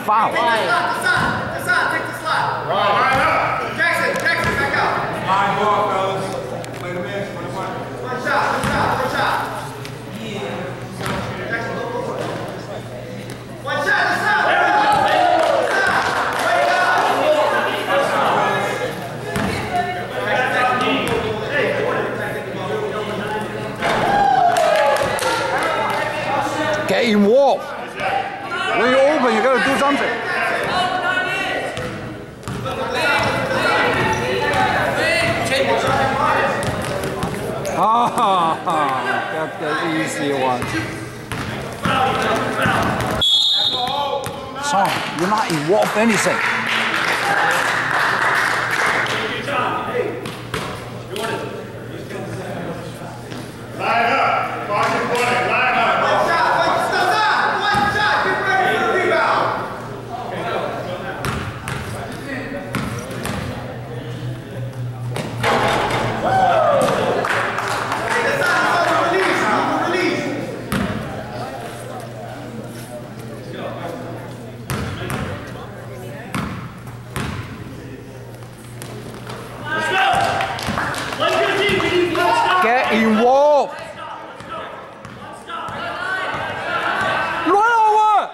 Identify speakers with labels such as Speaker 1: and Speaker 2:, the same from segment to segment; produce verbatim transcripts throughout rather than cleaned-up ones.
Speaker 1: foul.
Speaker 2: Take the slot, the slot, the slot, take the slot. Right, right up. Jackson, Jackson, back out.
Speaker 3: High ball, fellas. Play the man, twenty-one.
Speaker 2: One shot, one shot, one shot. Jackson, go, go, go. One shot, the slot.
Speaker 1: Get involved. When you open, you gotta do something. Ah, got the easy one. Son, you're not involved in anything.
Speaker 3: Line up. Caution point. Line up.
Speaker 2: One shot, one shot, one shot. Get ready for the rebound. The side is over, release, over, release.
Speaker 4: Let's go! Let's go, team! We need one stop!
Speaker 1: Get involved. Run over.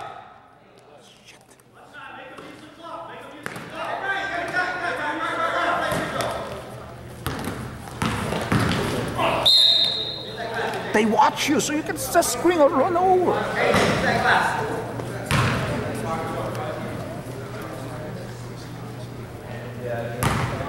Speaker 1: They watch you, so you can just screen or run over.
Speaker 2: Yeah.